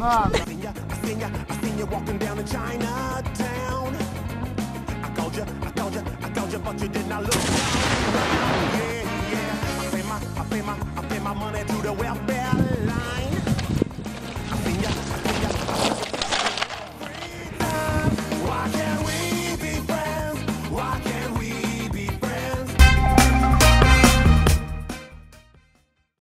Mano. I seen you walking down in Chinatown. I called you, but you did not look. Yeah, yeah. I pay my money to the welfare.